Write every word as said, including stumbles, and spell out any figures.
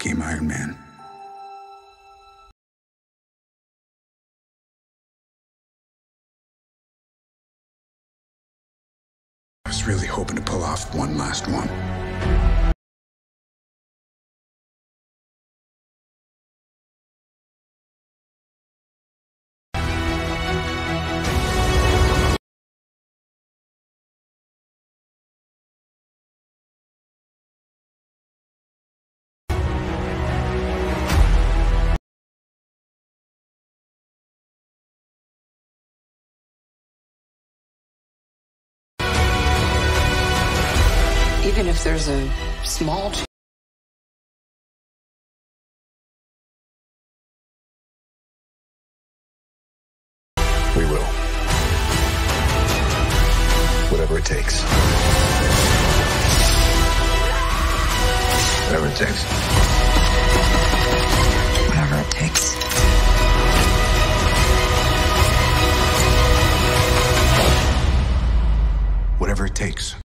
became Iron Man. I was really hoping to pull off one last one. Even if there's a small chance. We will. Whatever it takes. Whatever it takes. Whatever it takes. Whatever it takes.